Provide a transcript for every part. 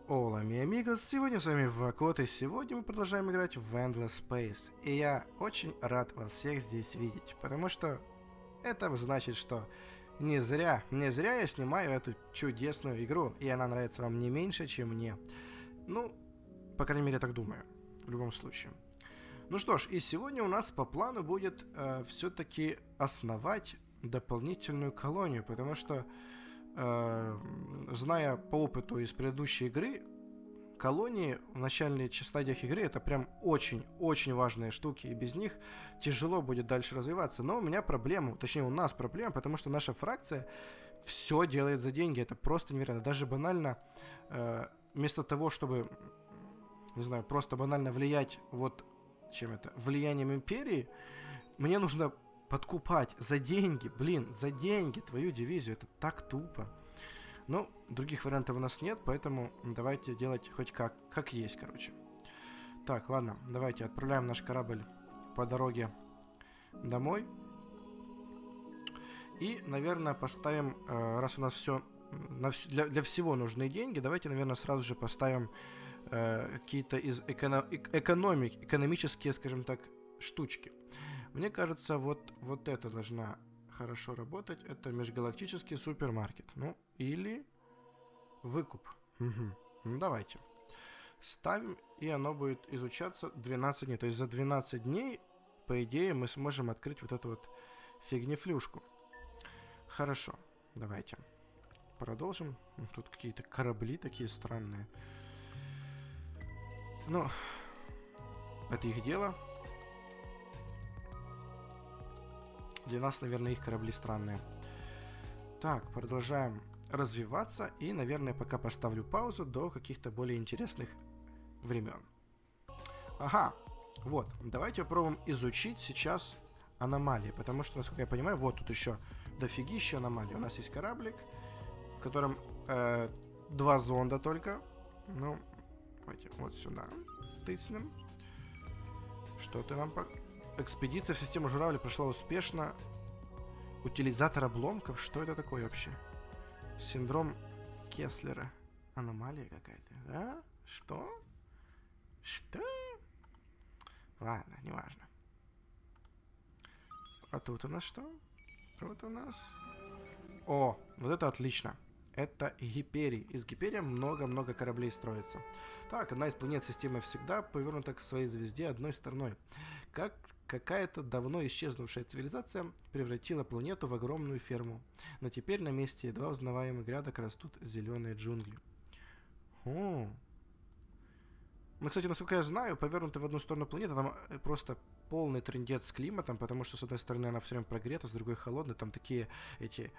Hola, mi amigos! Сегодня с вами Вакот, и сегодня мы продолжаем играть в Endless Space. И я очень рад вас всех здесь видеть, потому что это значит, что не зря я снимаю эту чудесную игру, и она нравится вам не меньше, чем мне. Ну, по крайней мере, я так думаю, в любом случае. Ну что ж, и сегодня у нас по плану будет все-таки основать дополнительную колонию, потому что зная по опыту из предыдущей игры, колонии в начальных стадиях игры это прям очень-очень важные штуки, и без них тяжело будет дальше развиваться. Но у меня проблема, точнее у нас проблема, потому что наша фракция все делает за деньги, это просто невероятно. Даже банально, вместо того, чтобы, не знаю, просто банально влиять вот чем это, влиянием империи, мне нужно подкупать за деньги, блин, за деньги твою дивизию, это так тупо. Но других вариантов у нас нет, поэтому давайте делать хоть как есть, короче. Так, ладно, давайте отправляем наш корабль по дороге домой. И, наверное, поставим, раз у нас все, для всего нужны деньги, давайте, наверное, сразу же поставим какие-то из экономические, скажем так, штучки. Мне кажется, вот это должна хорошо работать. Это межгалактический супермаркет. Ну, или выкуп. Угу. Ну, давайте. Ставим, и оно будет изучаться 12 дней. То есть за 12 дней, по идее, мы сможем открыть вот эту вот фигнефлюшку. Хорошо. Давайте. Продолжим. Тут какие-то корабли такие странные. Ну, это их дело. Для нас, наверное, их корабли странные. Так, продолжаем развиваться. И, наверное, пока поставлю паузу до каких-то более интересных времен. Ага, вот. Давайте попробуем изучить сейчас аномалии. Потому что, насколько я понимаю, вот тут еще дофигища аномалий. У нас есть кораблик, в котором 2 зонда только. Ну, давайте вот сюда тыцнем. Что ты нам... Экспедиция в систему журавля прошла успешно. Утилизатор обломков? Что это такое вообще? Синдром Кеслера. Аномалия какая-то. Да? Что? Что? Ладно, неважно. А тут у нас что? Тут у нас... О, вот это отлично. Это Гиперий. Из Гиперия много-много кораблей строится. Так, одна из планет системы всегда повернута к своей звезде одной стороной. Как какая-то давно исчезнувшая цивилизация превратила планету в огромную ферму. Но теперь на месте едва узнаваемых грядок растут зеленые джунгли. О. Ну, кстати, насколько я знаю, повернутая в одну сторону планета, там просто полный трындец с климатом, потому что, с одной стороны, она все время прогрета, с другой холодная, там такие эти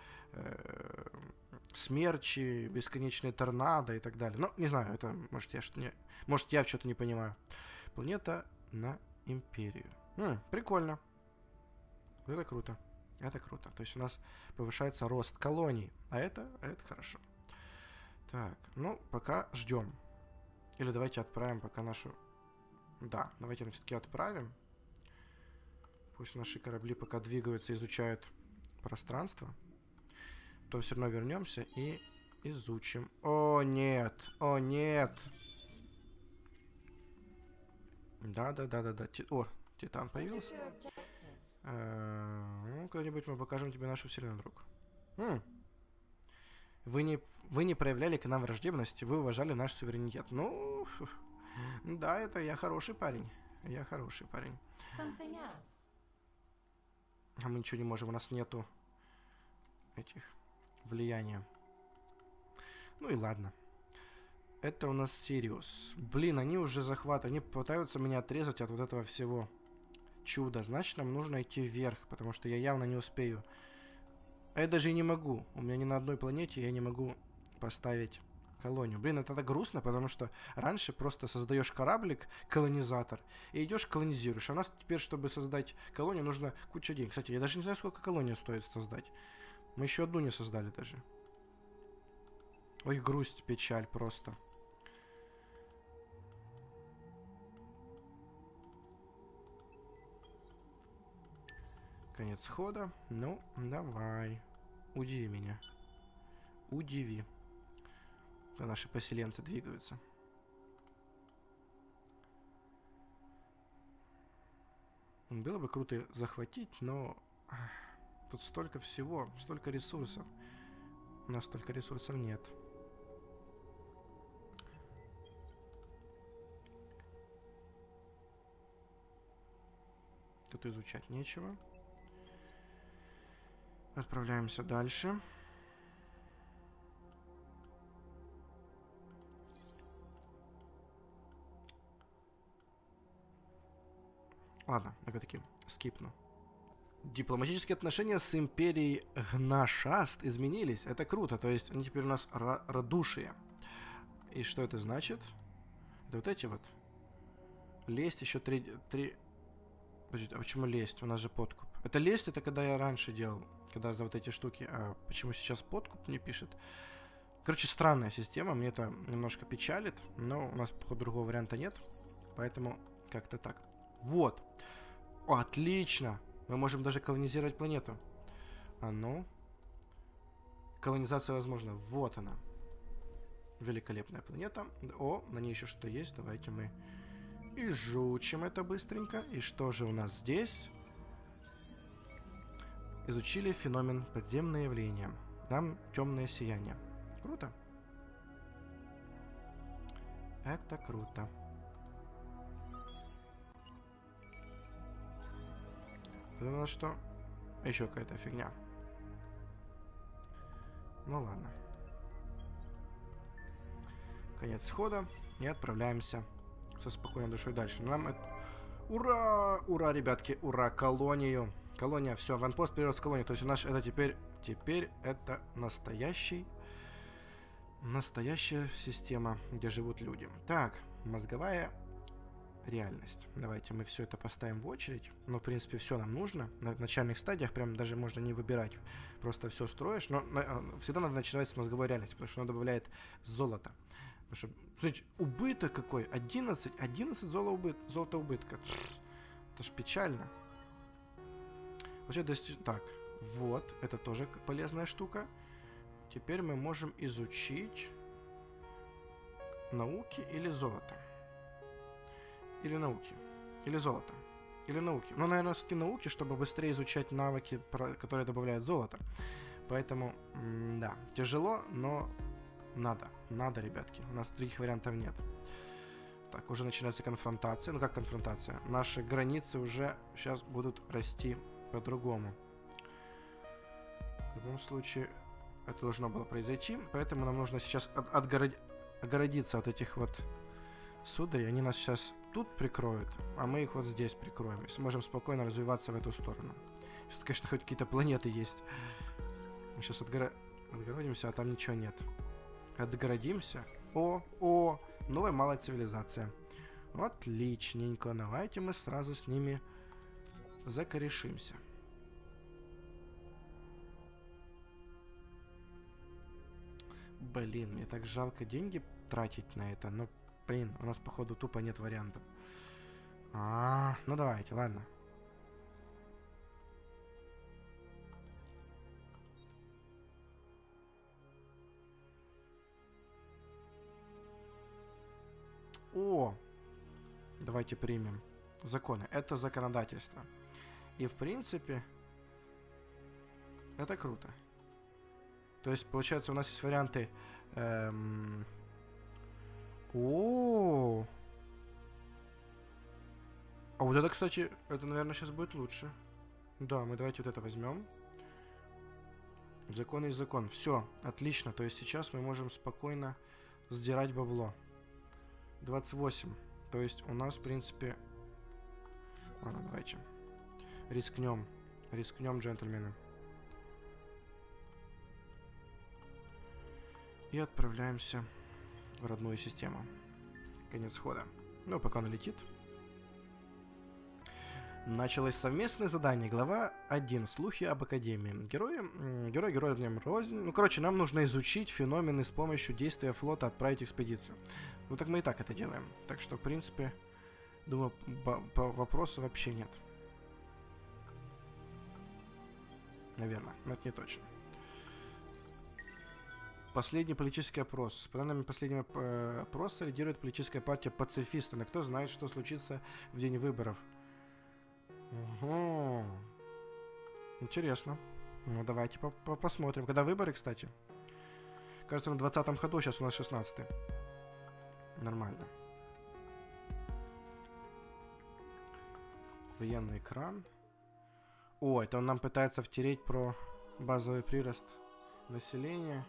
смерчи, бесконечные торнадо и так далее. Ну, не знаю, это, может, я что-то не понимаю. Планета на Империю. Прикольно. Это круто. Это круто. То есть у нас повышается рост колоний, а это хорошо. Так, ну, пока ждем. Или давайте отправим пока нашу... Да, давайте все-таки отправим. Пусть наши корабли пока двигаются, изучают пространство. То все равно вернемся и изучим. О, нет! О, нет! Да. О, Титан появился. Ну, когда-нибудь мы покажем тебе нашу вселенную, друг. Вы не проявляли к нам враждебность, вы уважали наш суверенитет. Ну, да, это я хороший парень. Я хороший парень. А мы ничего не можем, у нас нету этих влияния. Ну и ладно. Это у нас Сириус. Блин, они уже захватывают. Они пытаются меня отрезать от вот этого всего чуда. Значит, нам нужно идти вверх, потому что я явно не успею. А я даже и не могу. У меня ни на одной планете я не могу поставить колонию. Блин, это так грустно, потому что раньше просто создаешь кораблик, колонизатор, и идешь колонизируешь. А у нас теперь, чтобы создать колонию, нужно куча денег. Кстати, я даже не знаю, сколько колонию стоит создать. Мы еще одну не создали даже. Ой, грусть, печаль просто. Конец хода. Ну, давай. Удиви меня. Удиви. куда наши поселенцы двигаются. Было бы круто захватить, но тут столько всего, столько ресурсов. У нас столько ресурсов нет. Тут изучать нечего. Отправляемся дальше. Ладно, опять-таки, скипну. Дипломатические отношения с империей Гнашаст изменились. Это круто. То есть они теперь у нас радушие. И что это значит? Это вот эти вот. Лесть еще три... Подождите, а почему лесть? У нас же подкуп. Это лесть, это когда я раньше делал. Когда за вот эти штуки. А почему сейчас подкуп не пишет? Короче, странная система. Мне это немножко печалит. Но у нас, походу, другого варианта нет. Поэтому как-то так. Вот. О, отлично. Мы можем даже колонизировать планету. А ну. Колонизация возможна. Вот она. Великолепная планета. О, на ней еще что-то есть. Давайте мы изучим это быстренько. И что же у нас здесь? Изучили феномен подземное явление. Там темное сияние. Круто. Это круто. Это у нас что? Еще какая-то фигня. Ну ладно. Конец схода. И отправляемся со спокойной душой дальше. Нам это... Ура! Ура, ребятки! Ура! Колонию! Колония, все, аванпост перерос в колонию. То есть у нас это теперь это настоящая система, где живут люди. Так, мозговая реальность. Давайте мы все это поставим в очередь. Ну, в принципе, все нам нужно. На начальных стадиях прям даже можно не выбирать. Просто все строишь. Но всегда надо начинать с мозговой реальности, потому что она добавляет золото. Потому что, смотрите, убыток какой? 11 золота убытка. Это ж печально. Вообще, так, вот, это тоже полезная штука. Теперь мы можем изучить науки или золото. Или науки. Или золото. Или науки. Но, наверное, все-таки науки, чтобы быстрее изучать навыки, которые добавляют золото. Поэтому, да, тяжело, но надо. Надо, ребятки. У нас других вариантов нет. Так, уже начинается конфронтация. Ну, как конфронтация? Наши границы уже сейчас будут расти по-другому. В любом случае, это должно было произойти. Поэтому нам нужно сейчас отгородиться от этих вот сударей. Они нас сейчас тут прикроют, а мы их вот здесь прикроем. И сможем спокойно развиваться в эту сторону. Если тут, конечно, хоть какие-то планеты есть. Мы сейчас отгородимся, а там ничего нет. Отгородимся. О, новая малая цивилизация. Отличненько. Давайте мы сразу с ними закорешимся. Блин, мне так жалко деньги тратить на это, но, блин, у нас, походу, тупо нет вариантов. Ну давайте, ладно. О! Давайте примем законы. Это законодательство. И, в принципе, это круто. То есть, получается, у нас есть варианты... О! А вот это, кстати, это, наверное, сейчас будет лучше. Да, мы давайте вот это возьмем. Закон есть закон. Все, отлично. То есть сейчас мы можем спокойно сдирать бабло. 28. То есть у нас, в принципе... Ладно, давайте. Рискнем. Рискнем, джентльмены. И отправляемся в родную систему. Конец хода. Ну, пока она летит. Началось совместное задание. Глава 1. Слухи об Академии. Герой днем рознь. Ну, короче, нам нужно изучить феномены с помощью действия флота, отправить экспедицию. Ну, так мы и так это делаем. Так что, в принципе, думаю, вопросов вообще нет. Наверное, но это не точно. Последний политический опрос. По данным последнего опроса лидирует политическая партия пацифисты. Но кто знает, что случится в день выборов. Ого. Интересно. Ну, давайте посмотрим. Когда выборы, кстати? Кажется, на 20-м ходу, сейчас у нас 16-й. Нормально. Военный экран. О, это он нам пытается втереть про базовый прирост населения.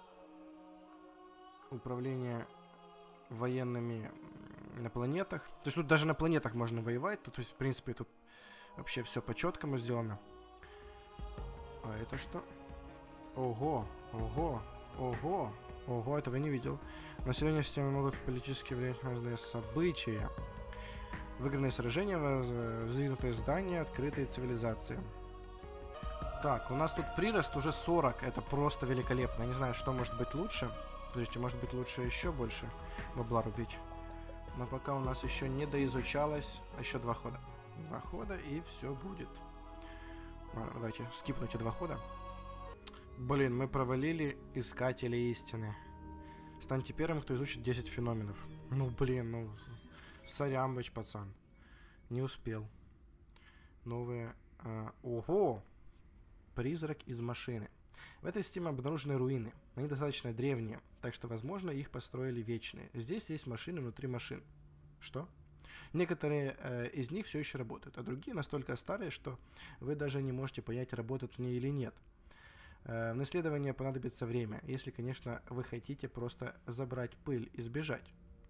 Управление военными на планетах. То есть тут даже на планетах можно воевать. Тут, то есть, в принципе, тут вообще все по-четкому сделано. А это что? Ого, ого, ого, ого, этого я не видел. Население системы могут политически влиять на разные события. Выигранные сражения, воздвигнутые здания, открытые цивилизации. Так, у нас тут прирост уже 40. Это просто великолепно. Я не знаю, что может быть лучше. Подождите, может быть лучше еще больше бабла рубить. Но пока у нас еще не доизучалось. Еще 2 хода. 2 хода и все будет. Ладно, давайте скипнуть эти 2 хода. Блин, мы провалили Искатели истины. Станьте первым, кто изучит 10 феноменов. Ну, блин, ну... Сорямбыч, пацан. Не успел. Новые... Ого! Призрак из машины. В этой системе обнаружены руины. Они достаточно древние, так что, возможно, их построили вечные. Здесь есть машины внутри машин. Что? Некоторые из них все еще работают, а другие настолько старые, что вы даже не можете понять, работают они или нет. На исследование понадобится время, если, конечно, вы хотите просто забрать пыль и сбежать.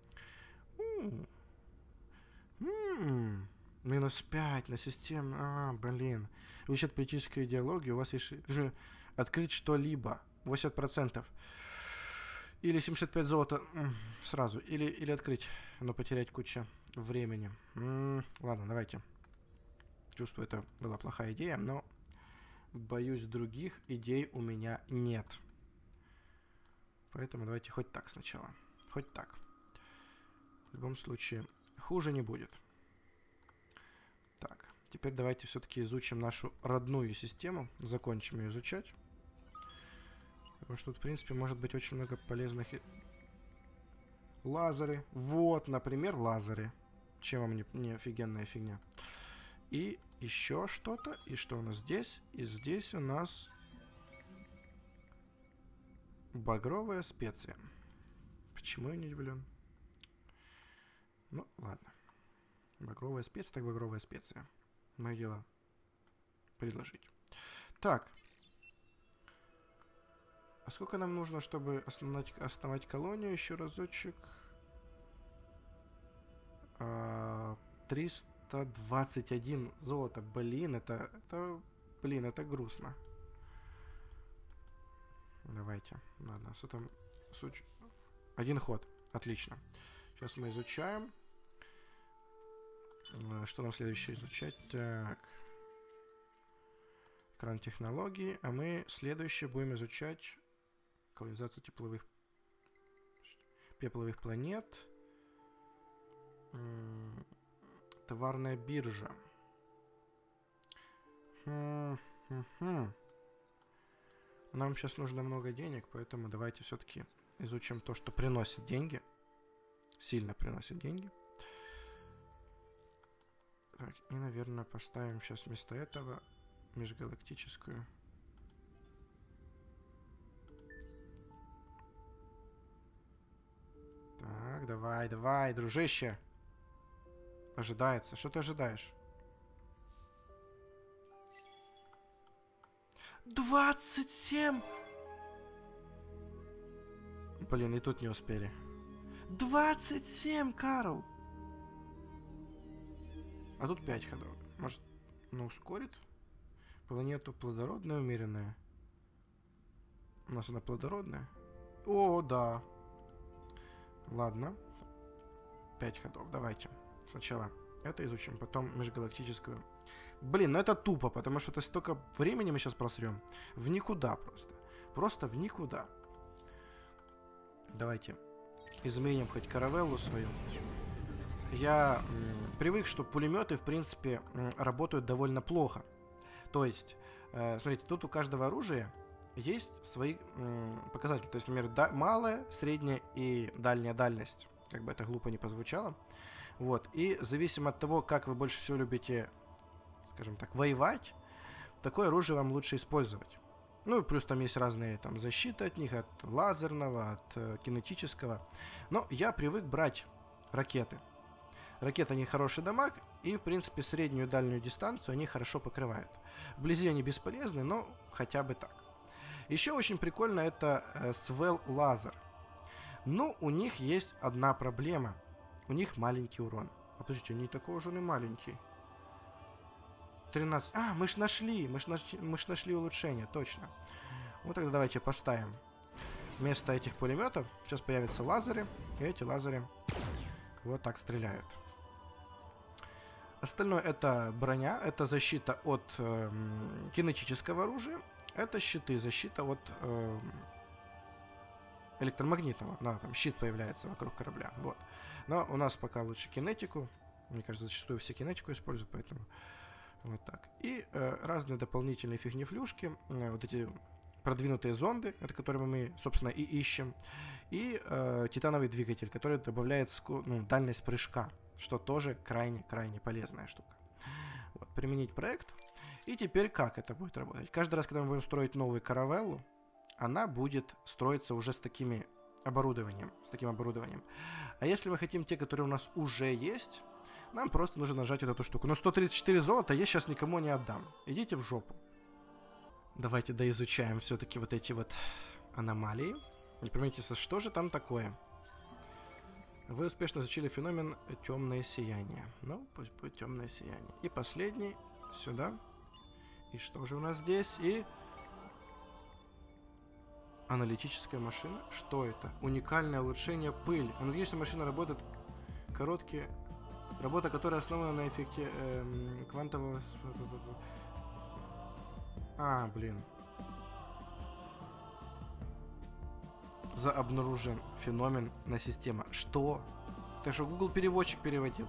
-5 на систему. Блин. Увеличить политическую идеологию. У вас есть... Открыть что-либо. 80%. Или 75 золота сразу. Или открыть. Но потерять кучу времени. Ладно, давайте. Чувствую, это была плохая идея, но... Боюсь, других идей у меня нет. Поэтому давайте хоть так сначала. Хоть так. В любом случае, хуже не будет. Так, теперь давайте все-таки изучим нашу родную систему. Закончим ее изучать. Потому что тут, в принципе, может быть очень много полезных... Лазеры. Вот, например, лазеры. Чем вам не офигенная фигня. И еще что-то. И что у нас здесь? И здесь у нас... Багровая специя. Почему я не удивлен? Ну, ладно. Багровая специя, так багровая специя. Мое дело предложить. Так. А сколько нам нужно, чтобы основать колонию? Еще разочек. 321 золота. Блин, это грустно. Давайте. Ладно, что там? Один ход. Отлично. Сейчас мы изучаем. Что нам следующее изучать? Так. Экран технологий. А мы следующее будем изучать колонизацию пепловых планет. Товарная биржа. Нам сейчас нужно много денег, поэтому давайте все-таки изучим то, что приносит деньги. Сильно приносит деньги. Так, и, наверное, поставим сейчас вместо этого межгалактическую. Так, давай, дружище. Ожидается. Что ты ожидаешь? 27! Блин, и тут не успели. 27, Карл! А тут 5 ходов. Может, ускорит? Планету плодородная, умеренная. У нас она плодородная. О, да. Ладно. 5 ходов. Давайте. Сначала это изучим, потом межгалактическую. Блин, это тупо, потому что это столько времени мы сейчас просрем. В никуда просто. Просто в никуда. Давайте изменим хоть каравеллу свою. Я привык, что пулеметы, в принципе, работают довольно плохо. То есть, смотрите, тут у каждого оружия есть свои показатели. То есть, например, малая, средняя и дальняя дальность. Как бы это глупо не позвучало. Вот. И зависимо от того, как вы больше всего любите, скажем так, воевать, такое оружие вам лучше использовать. Ну и плюс там есть разные там защиты от них, от лазерного, от кинетического. Но я привык брать ракеты. Ракеты, они хороший дамаг, и, в принципе, среднюю и дальнюю дистанцию они хорошо покрывают. Вблизи они бесполезны, но хотя бы так. Еще очень прикольно это Swell Laser. Но у них есть одна проблема. У них маленький урон. А подождите, они такой уже не маленький. 13. А, мы ж нашли улучшение, точно. Вот тогда давайте поставим вместо этих пулеметов. Сейчас появятся лазеры, и эти лазеры вот так стреляют. Остальное это броня, это защита от кинетического оружия, это щиты, защита от электромагнитного. Да, там щит появляется вокруг корабля. Вот. Но у нас пока лучше кинетику. Мне кажется, зачастую все кинетику используют, поэтому вот так. И разные дополнительные фигни-флюшки, вот эти продвинутые зонды, это которые мы, собственно, и ищем, и титановый двигатель, который добавляет дальность прыжка, что тоже крайне полезная штука. Вот, применить проект. И теперь как это будет работать? Каждый раз, когда мы будем строить новую каравеллу, она будет строиться уже с таким оборудованием. А если мы хотим те, которые у нас уже есть, нам просто нужно нажать вот эту штуку. Но 134 золота я сейчас никому не отдам. Идите в жопу. Давайте доизучаем все-таки вот эти вот аномалии. Не поймите, что же там такое? Вы успешно изучили феномен темное сияние. Ну, пусть будет темное сияние. И последний сюда. И что же у нас здесь? И аналитическая машина. Что это? Уникальное улучшение пыль. Аналитическая машина работает короткие... Работа, которая основана на эффекте квантового... блин. Обнаружен феномен на система. Что? Так что Google переводчик переводил.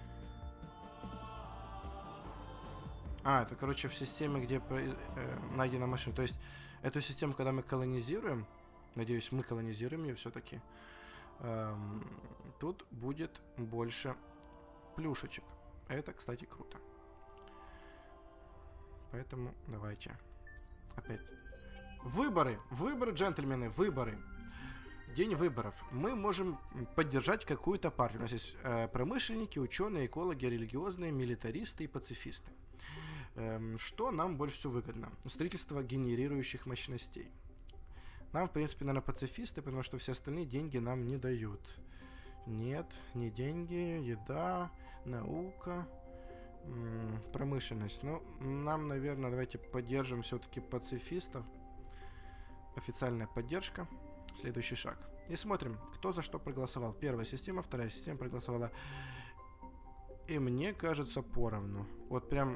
Это, короче, в системе, где найдена машина. То есть, эту систему, когда мы колонизируем, надеюсь, мы колонизируем ее все-таки, тут будет больше плюшечек. Это, кстати, круто. Поэтому давайте. Опять. Выборы, джентльмены, выборы. День выборов. Мы можем поддержать какую-то партию. У нас есть промышленники, ученые, экологи, религиозные, милитаристы и пацифисты. Что нам больше всего выгодно? Строительство генерирующих мощностей. Нам, в принципе, наверное, пацифисты, потому что все остальные деньги нам не дают. Нет, не деньги, еда, наука, промышленность. Но нам, наверное, давайте поддержим все-таки пацифистов. Официальная поддержка. Следующий шаг. И смотрим, кто за что проголосовал. Первая система, вторая система проголосовала. И мне кажется, поровну. Вот прям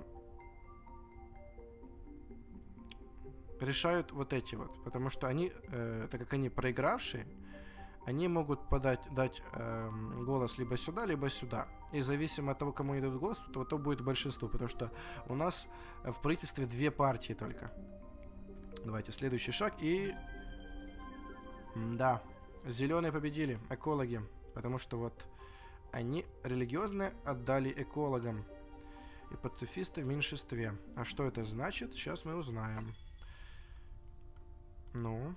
решают вот эти вот. Потому что они, так как они проигравшие, они могут дать голос либо сюда. И зависимо от того, кому они дадут голос, то будет большинство. Потому что у нас в правительстве 2 партии только. Давайте следующий шаг. И да, зеленые победили, экологи. Потому что вот они религиозные отдали экологам. И пацифисты в меньшинстве. А что это значит? Сейчас мы узнаем. Ну...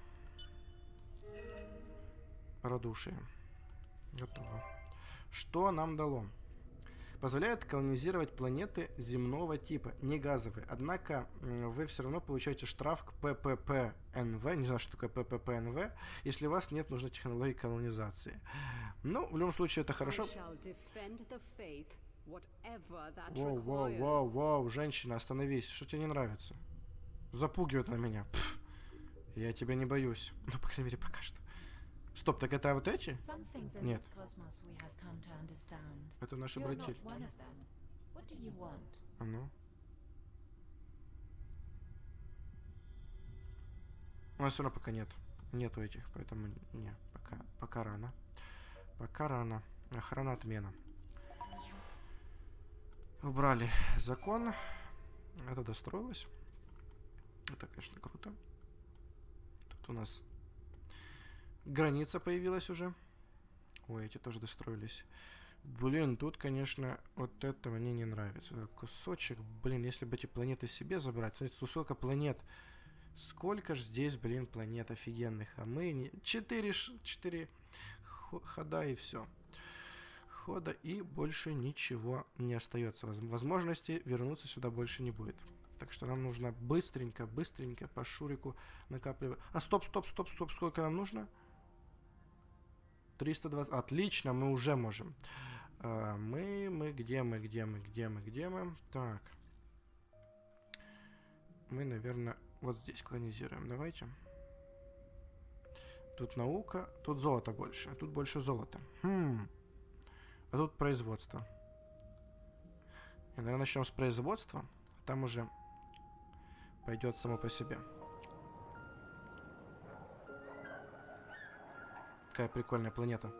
Радушие. Готово. Что нам дало? Позволяет колонизировать планеты земного типа, не газовые. Однако вы все равно получаете штраф к ПППНВ, не знаю, что такое ПППНВ, если у вас нет нужной технологии колонизации. Ну, в любом случае, это хорошо. Воу, женщина, остановись. Что тебе не нравится? Запугивает на меня. Пфф. Я тебя не боюсь. Ну, по крайней мере, пока что. Стоп, так это вот эти? Нет. Это наши братья. А ну. У нас все равно пока нет. Нету этих, поэтому не, пока рано. Пока рано. Охрана отмена. Убрали закон. Это достроилось. Это, конечно, круто. Тут у нас граница появилась уже. Ой, эти тоже достроились. Блин, тут, конечно, вот это мне не нравится. Этот кусочек, блин, если бы эти планеты себе забрать. Смотрите, тут сколько планет. Сколько ж здесь, блин, планет офигенных. А мы не... 4 хода и все. Хода и больше ничего не остается. Возможности вернуться сюда больше не будет. Так что нам нужно быстренько по Шурику накапливать. А, стоп. Сколько нам нужно? 320. Отлично, мы уже можем. Где мы? Так. Мы, наверное, вот здесь колонизируем. Давайте. Тут наука, тут золото больше. Тут больше золота. А тут производство. И, наверное, начнем с производства. А там уже пойдет само по себе. Какая прикольная планета.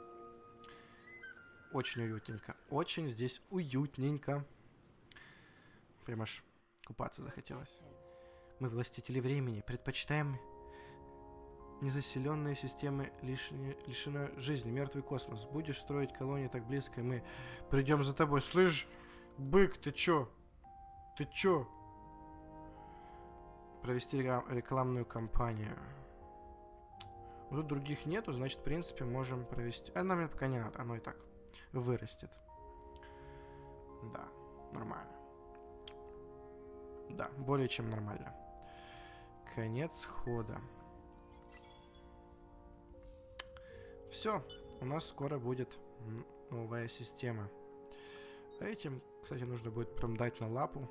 Очень уютненько. Очень здесь уютненько. Прям аж купаться захотелось. Мы, властители времени, предпочитаем незаселенные системы, лишены жизни, мертвый космос. Будешь строить колонии так близко, и мы придем за тобой. Слышь, бык, ты чё? Провести рекламную кампанию. Тут других нету, значит, в принципе, можем провести. А нам это пока не надо, оно и так вырастет. Да, нормально. Да, более чем нормально. Конец хода. Все, у нас скоро будет новая система. А этим, кстати, нужно будет прям дать на лапу.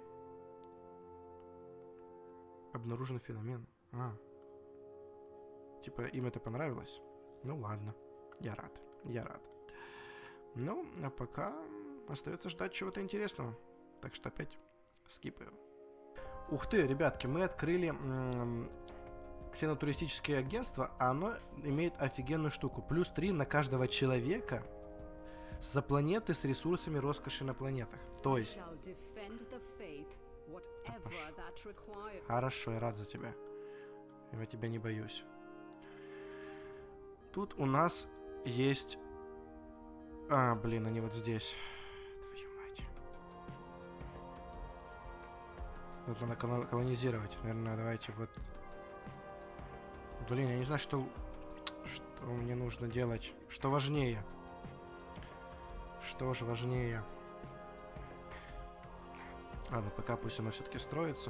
Обнаружен феномен. Типа, им это понравилось? Ну ладно, я рад. Ну, а пока остается ждать чего-то интересного. Так что опять скипаю. Ух ты, ребятки, мы открыли ксенотуристическое агентство, а оно имеет офигенную штуку. Плюс 3 на каждого человека за планеты с ресурсами роскоши на планетах. То есть... Хорошо, я рад за тебя. Я тебя не боюсь. Тут у нас есть... блин, они вот здесь. Твою мать. Вот надо колонизировать. Наверное, давайте вот... Блин, я не знаю, что мне нужно делать. Что важнее? Что же важнее? Ладно, пока пусть оно все-таки строится.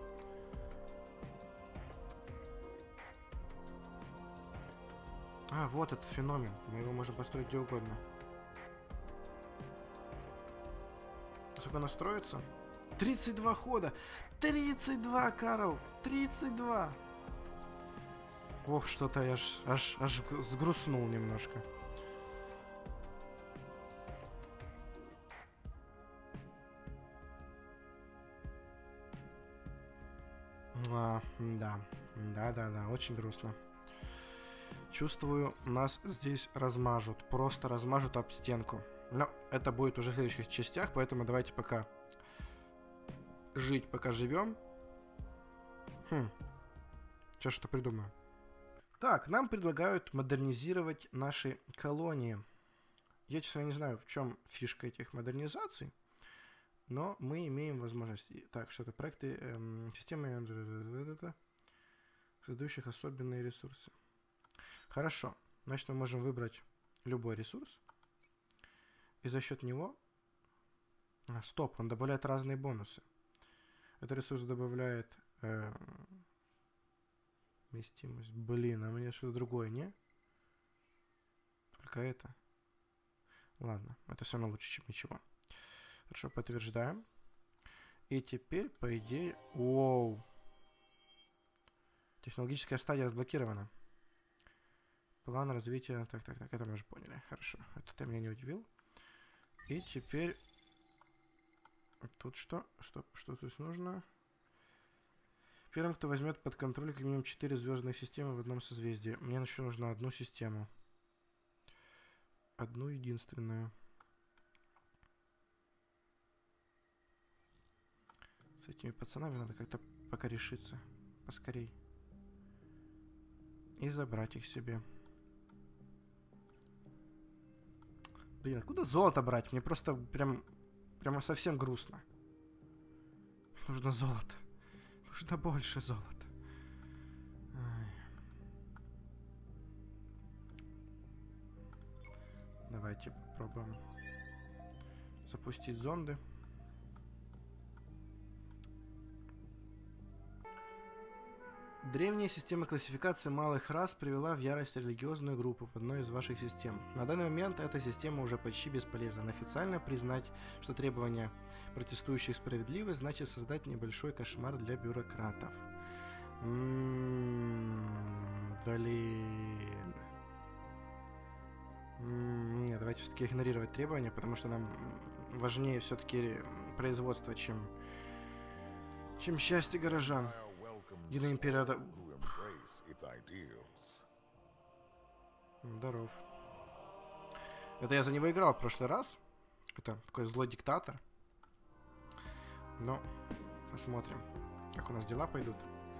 Вот этот феномен. Мы его можем построить где угодно. Сколько оно строится? 32 хода! 32, Карл! 32! Ох, что-то я аж сгрустнул немножко. Да, очень грустно. Чувствую, нас здесь размажут. Просто размажут об стенку. Но это будет уже в следующих частях, поэтому давайте пока жить, пока живем. Сейчас что придумаю. Так, нам предлагают модернизировать наши колонии. Я, честно, не знаю, в чем фишка этих модернизаций, но мы имеем возможность... Так, что это? Проекты системы, создающих особенные ресурсы. Хорошо. Значит, мы можем выбрать любой ресурс. И за счет него... стоп, он добавляет разные бонусы. Этот ресурс добавляет... вместимость. Блин, а мне что-то другое, не? Только это. Ладно, это все равно лучше, чем ничего. Хорошо, подтверждаем. И теперь, по идее... Воу. Технологическая стадия разблокирована. План развития... Так, это мы уже поняли. Хорошо, это ты меня не удивил. И теперь... Тут что? Стоп, что тут нужно? Первым, кто возьмет под контроль как минимум 4 звездные системы в одном созвездии. Мне еще нужна одну систему. Одну единственную. С этими пацанами надо как-то пока решиться. Поскорей. и забрать их себе. Блин, откуда золото брать? Мне просто прямо совсем грустно. Нужно золото. Нужно больше золота. Ай. Давайте попробуем запустить зонды. Древняя система классификации малых рас привела в ярость религиозную группу в одной из ваших систем. На данный момент эта система уже почти бесполезна. Официально признать, что требования протестующих справедливы, значит создать небольшой кошмар для бюрократов. Блин. Нет, давайте все-таки игнорировать требования, потому что нам важнее все-таки производство, чем счастье горожан. Единая империя... Здоров. Это я за него играл в прошлый раз. Это такой злой диктатор. Но посмотрим, как у нас дела пойдут.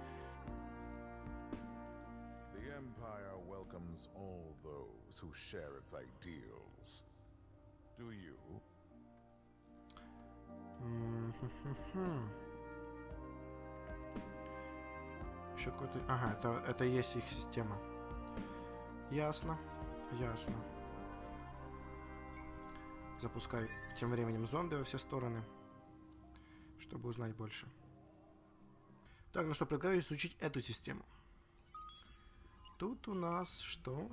Еще какой-то... Ага, это и есть их система. Ясно. Ясно. Запускай тем временем зонды во все стороны, чтобы узнать больше. Так, ну что, предлагаю изучить эту систему. Тут у нас что?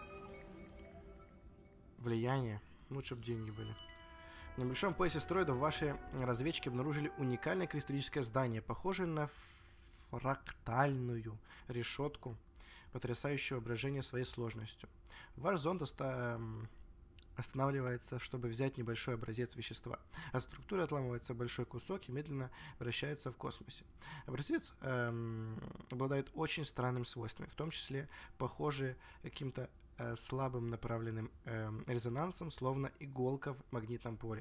Влияние. Лучше бы деньги были. На небольшом поясе астероидов ваши разведчики обнаружили уникальное кристаллическое здание, похожее на фрактальную решетку, потрясающее воображение своей сложностью. Ваш зонд останавливается, чтобы взять небольшой образец вещества. От структуры отламывается большой кусок и медленно вращается в космосе. Образец обладает очень странным свойствами, в том числе похожие каким-то слабым направленным резонансом, словно иголка в магнитном поле,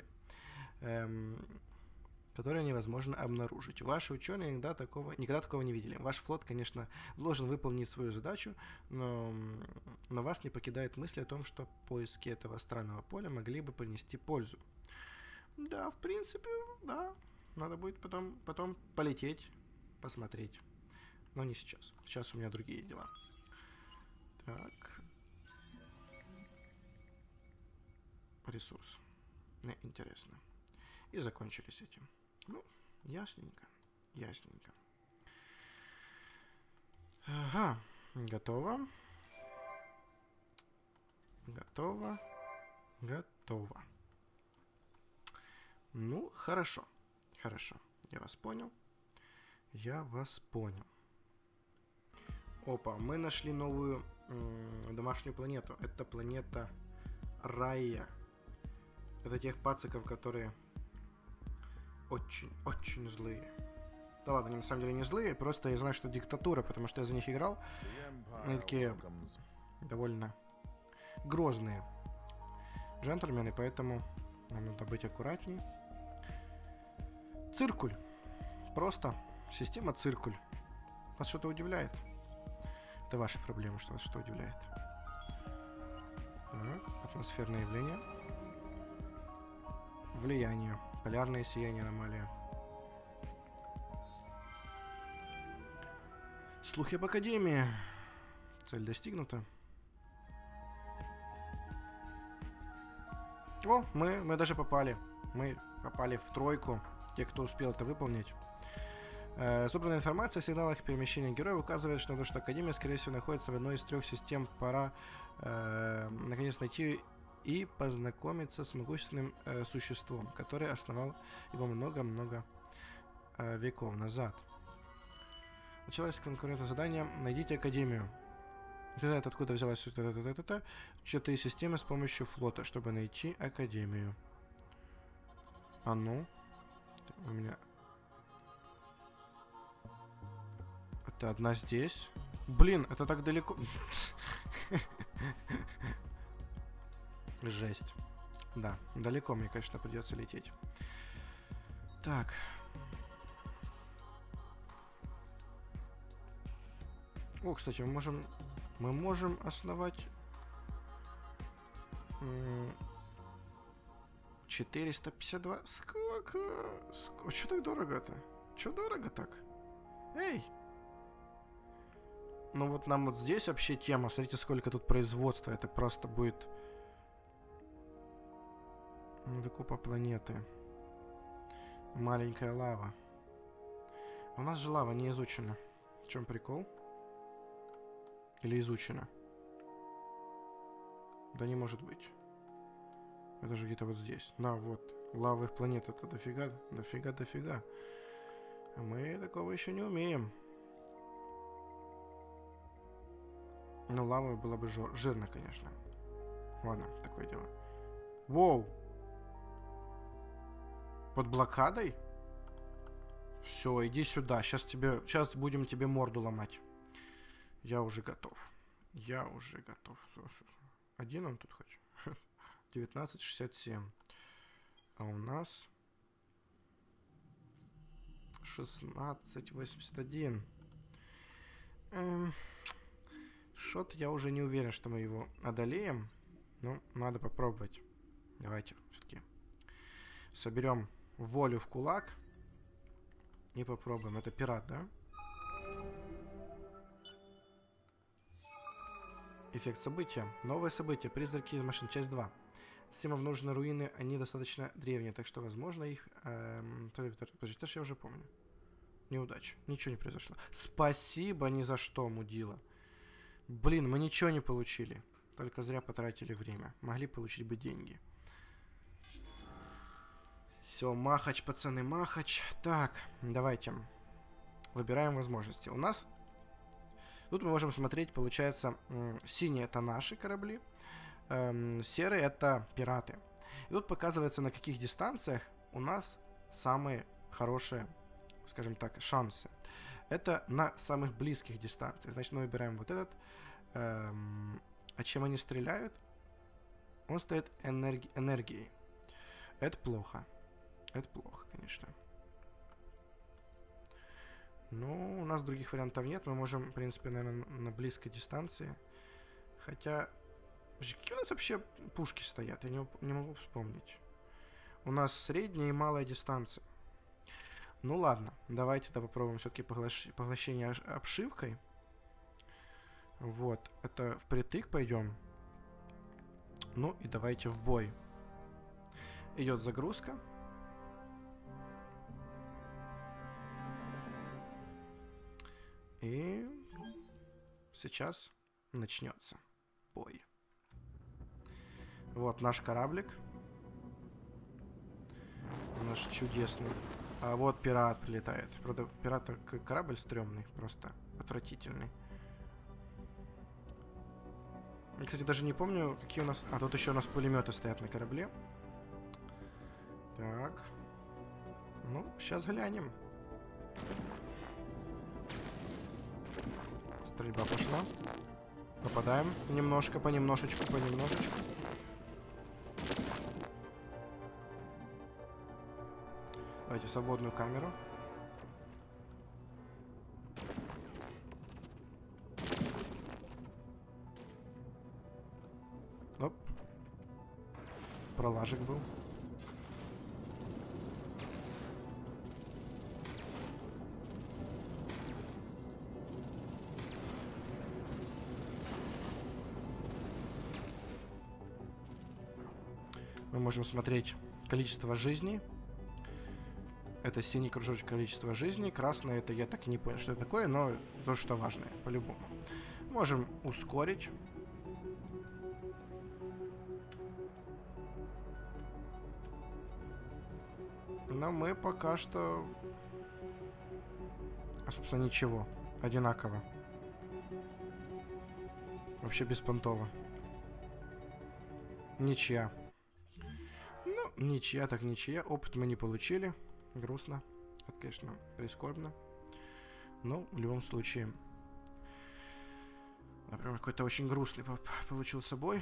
которое невозможно обнаружить. Ваши ученые никогда такого не видели. Ваш флот, конечно, должен выполнить свою задачу, но вас не покидает мысль о том, что поиски этого странного поля могли бы принести пользу. Да, в принципе, да. Надо будет потом полететь, посмотреть. Но не сейчас. Сейчас у меня другие дела. Так. Ресурс. Мне интересно. И закончились этим. Ну, ясненько. Ясненько. Ага. Готово. Готово. Готово. Ну, хорошо. Хорошо. Я вас понял. Я вас понял. Опа, мы нашли новую домашнюю планету. Это планета Райя. Это тех пациков, которые очень злые. Да ладно, они на самом деле не злые, просто я знаю, что диктатура, потому что я за них играл. Они такие довольно грозные джентльмены, поэтому нам надо быть аккуратней. Циркуль. Просто система циркуль. Вас что-то удивляет? Это ваши проблемы, что вас что удивляет. Так, атмосферное явление. Влияние. Полярное сияние, аномалия. Слухи об Академии. Цель достигнута. О, мы даже попали. Мы попали в тройку. Те, кто успел это выполнить. Собранная информация о сигналах перемещения героев указывает, что Академия, скорее всего, находится в одной из 3 систем. Пора наконец найти и познакомиться с могущественным существом, которое основал его много-много веков назад. Началось конкурентное задание. Найдите Академию. Не знаю, откуда взялась эта 4 системы с помощью флота, чтобы найти Академию. А ну. У меня... Это одна здесь. Блин, это так далеко. Жесть. Да, далеко мне, конечно, придется лететь. Так. О, кстати, мы можем Мы можем основать 452. Сколько? Чё так дорого-то? Чё дорого так? Эй! Ну вот нам вот здесь вообще тема. Смотрите, сколько тут производства. Это просто будет выкупа планеты. Маленькая лава. У нас же лава не изучена. В чем прикол? Или изучена? Да не может быть. Это же где-то вот здесь. Да, вот. Лавовых планет это дофига. Дофига. А мы такого еще не умеем. Ну, лава было бы жирно, конечно. Ладно, такое дело. Воу! Под блокадой? Все, иди сюда. Сейчас будем тебе морду ломать. Я уже готов. Один он тут хоть? 1967. А у нас 1681. Что-то я уже не уверен, что мы его одолеем. Ну, надо попробовать. Давайте все-таки соберем волю в кулак и попробуем. Это пират, да? Эффект события. Новое событие. Призраки из машин. Часть 2. Всем нужны руины. Они достаточно древние, так что, возможно, их... Подожди, это ж я уже помню. Неудача. Ничего не произошло. Спасибо ни за что, мудила. Блин, мы ничего не получили. Только зря потратили время. Могли получить бы деньги. Все, махач, пацаны, махач. Так, давайте. Выбираем возможности. У нас... Тут мы можем смотреть, получается, синие это наши корабли, серые это пираты. И тут показывается, на каких дистанциях у нас самые хорошие, скажем так, шансы. Это на самых близких дистанциях. Значит, мы выбираем вот этот. А чем они стреляют? Он стоит энергией. Это плохо. Это плохо, конечно. Ну, у нас других вариантов нет. Мы можем, в принципе, наверное, на близкой дистанции. Хотя... Какие у нас вообще пушки стоят? Я не могу вспомнить. У нас средняя и малая дистанция. Ну ладно, давайте тогда попробуем все-таки поглощение обшивкой. Вот, это впритык пойдем. Ну и давайте в бой. Идет загрузка. И сейчас начнется бой. Вот наш кораблик. Наш чудесный. А вот пират прилетает. Правда, пират корабль стрёмный, просто отвратительный. Я, кстати, даже не помню, какие у нас... А, тут еще у нас пулеметы стоят на корабле. Так. Ну, сейчас глянем. Стрельба пошла. Попадаем немножко, понемножечку. Давайте свободную камеру. Оп. Пролажик был. Мы можем смотреть количество жизней. Это синий кружочек количество жизней. Красный это я так и не понял, что это такое, но то, что важное, по-любому. Можем ускорить. Но мы пока что... А, собственно, ничего. Одинаково. Вообще беспонтово. Ничья. Ну, ничья так ничья. Опыт мы не получили. Грустно. Это, конечно, прискорбно. Но в любом случае... Например, какой-то очень грустный получился бой.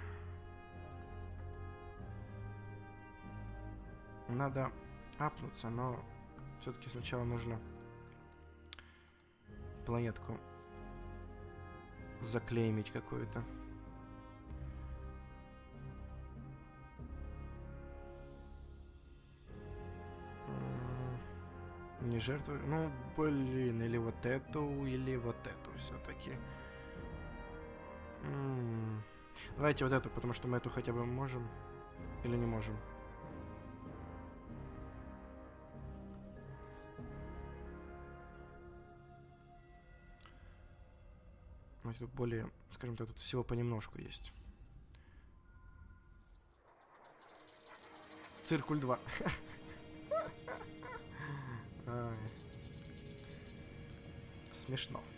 Надо апнуться, но все-таки сначала нужно планетку заклеймить какую-то. Не жертву. Ну, блин, или вот эту, или вот эту все-таки. Давайте вот эту, потому что мы эту хотя бы можем. Или не можем. Тут более, скажем так, тут всего понемножку есть. Циркуль 2. Смешно.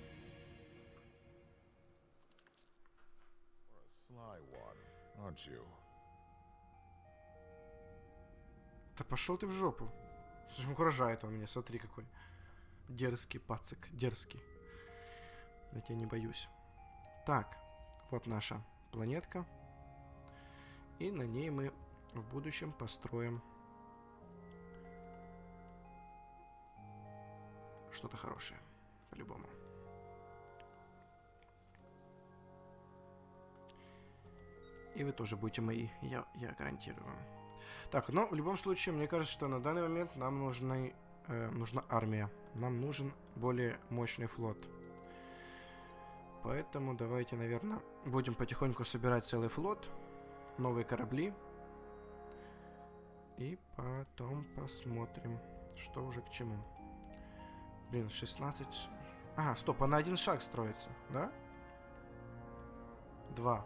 Да пошел ты в жопу. Слишком угрожает он мне, смотри какой. Дерзкий пацик, дерзкий. Я тебя не боюсь. Так, вот наша планетка. И на ней мы в будущем построим что-то хорошее, по-любому. И вы тоже будете мои, я гарантирую. Так, но в любом случае, мне кажется, что на данный момент нам нужна армия. Нам нужен более мощный флот. Поэтому давайте, наверное, будем потихоньку собирать целый флот. Новые корабли. И потом посмотрим, что уже к чему. Блин, 16... Ага, стоп, она один шаг строится, да? 2.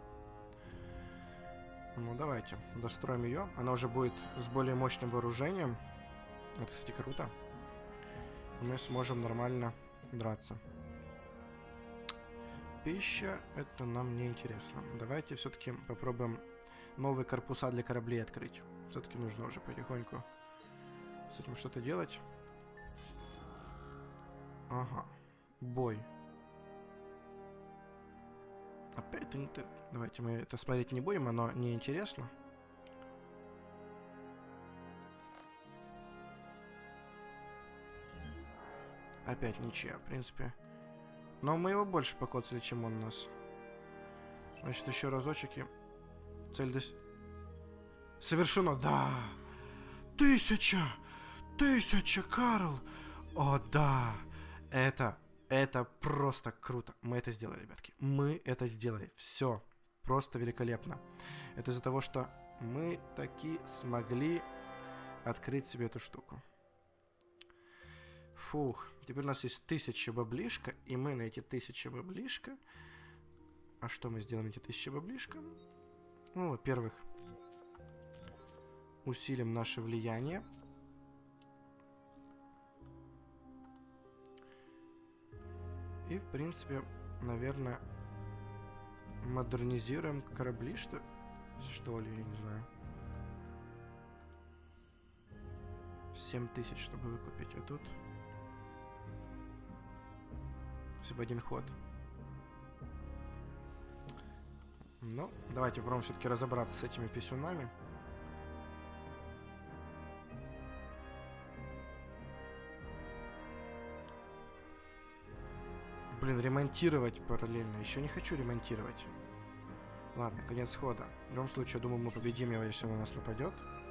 Ну, давайте, достроим ее. Она уже будет с более мощным вооружением. Это, кстати, круто. Мы сможем нормально драться. Пища, это нам не интересно. Давайте все-таки попробуем новые корпуса для кораблей открыть. Все-таки нужно уже потихоньку с этим что-то делать. Ага. Бой. Опять ты... Давайте мы это смотреть не будем, оно не интересно. Опять ничья, в принципе. Но мы его больше покоцали, чем он нас. Значит, еще разочек и... Цель совершено, да! 1000! 1000, Карл! О, да! Это просто круто. Мы это сделали, ребятки. Мы это сделали. Все. Просто великолепно. Это из-за того, что мы таки смогли открыть себе эту штуку. Фух. Теперь у нас есть 1000 баблишка, и мы на эти 1000 баблишка... А что мы сделаем эти 1000 баблишка? Ну, во-первых, усилим наше влияние. И, в принципе, наверное, модернизируем корабли, что ли, я не знаю. 7000, чтобы выкупить, а тут все в один ход. Ну, давайте попробуем все-таки разобраться с этими писюнами. Блин, ремонтировать параллельно. Еще не хочу ремонтировать. Ладно, конец хода. В любом случае, я думаю, мы победим его, если он на нас нападет.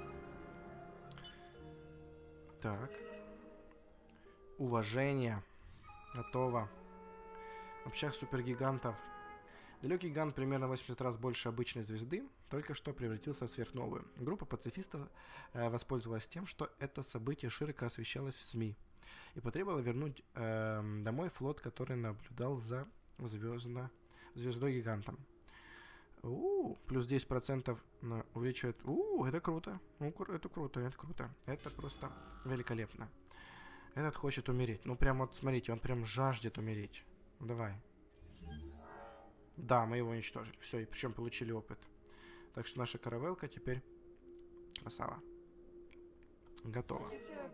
Так. Уважение. Готово. В общах супергигантов. Далекий гигант примерно 80 раз больше обычной звезды, только что превратился в сверхновую. Группа пацифистов воспользовалась тем, что это событие широко освещалось в СМИ, и потребовала вернуть домой флот, который наблюдал за звездой-гигантом. Плюс 10% увеличивает... это круто. Это круто, это круто. Это просто великолепно. Этот хочет умереть. Ну, прям вот, смотрите, он прям жаждет умереть. Давай. Да, мы его уничтожили. Все, и причем получили опыт. Так что наша каравелка теперь красава. Готова.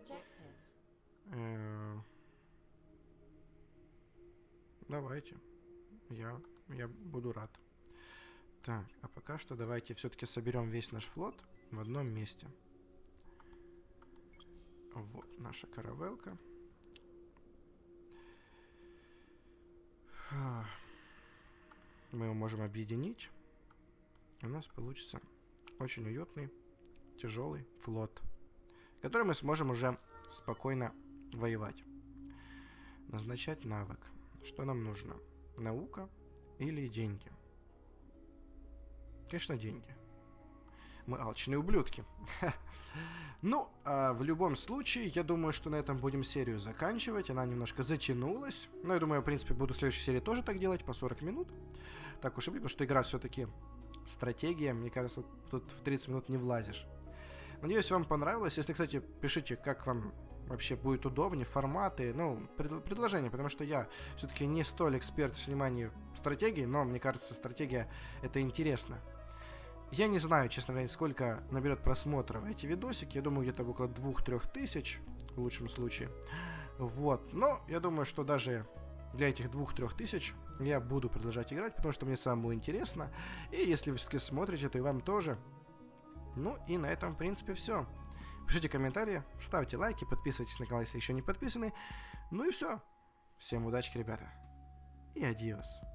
Давайте. Я буду рад. Так, а пока что давайте все-таки соберем весь наш флот в одном месте. Вот наша каравелка. Мы его можем объединить. У нас получится очень уютный, тяжелый флот, который мы сможем уже спокойно воевать. Назначать навык. Что нам нужно? Наука или деньги? Конечно, деньги. Мы алчные ублюдки. Ну, в любом случае, я думаю, что на этом будем серию заканчивать. Она немножко затянулась. Но я думаю, в принципе, буду в следующей серии тоже так делать, по 40 минут. Так уж и быть, потому что игра все-таки стратегия. Мне кажется, тут в 30 минут не влазишь. Надеюсь, вам понравилось. Если, кстати, пишите, как вам вообще будет удобнее, форматы, ну, предложения, потому что я все-таки не столь эксперт в снимании стратегии, но мне кажется, стратегия это интересно. Я не знаю, честно говоря, сколько наберет просмотров эти видосики. Я думаю, где-то около 2-3 тысяч, в лучшем случае. Вот. Но я думаю, что даже для этих 2-3 тысяч я буду продолжать играть, потому что мне самому интересно. И если вы все-таки смотрите, то и вам тоже. Ну и на этом, в принципе, все. Пишите комментарии, ставьте лайки, подписывайтесь на канал, если еще не подписаны. Ну и все. Всем удачи, ребята. И адиос.